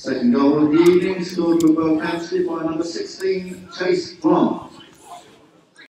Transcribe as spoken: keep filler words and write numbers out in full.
Second goal of the evening scored for Wolverhampton by number sixteen, Chase Grant.